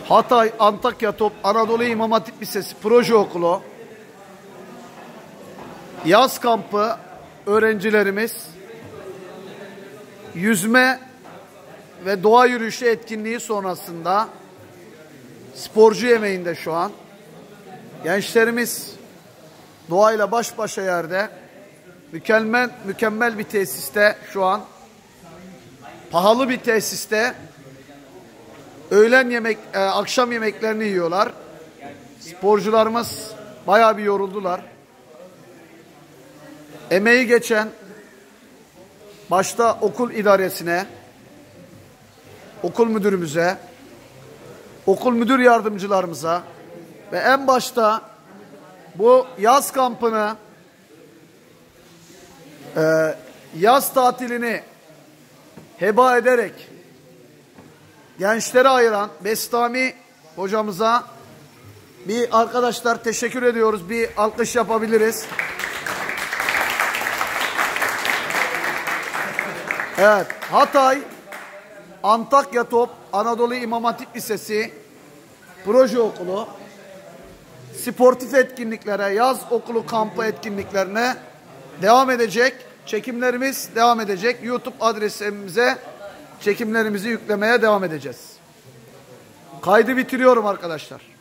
Hatay Antakya Top Anadolu İmam Hatip Lisesi Proje Okulu yaz kampı öğrencilerimiz yüzme ve doğa yürüyüşü etkinliği sonrasında sporcu yemeğinde şu an. Gençlerimiz doğayla baş başa yerde mükemmel bir tesiste şu an, pahalı bir tesiste akşam yemeklerini yiyorlar. Sporcularımız bayağı bir yoruldular. Emeği geçen başta okul idaresine, okul müdürümüze, okul müdür yardımcılarımıza ve en başta bu yaz kampını, yaz tatilini heba ederek gençlere ayıran Bestami hocamıza bir arkadaşlar teşekkür ediyoruz. Bir alkış yapabiliriz. Evet, Hatay Antakya Top Anadolu İmam Hatip Lisesi Proje Okulu sportif etkinliklere, yaz okulu kampı etkinliklerine devam edecek. Çekimlerimiz devam edecek. YouTube adresimize çekimlerimizi yüklemeye devam edeceğiz. Kaydı bitiriyorum arkadaşlar.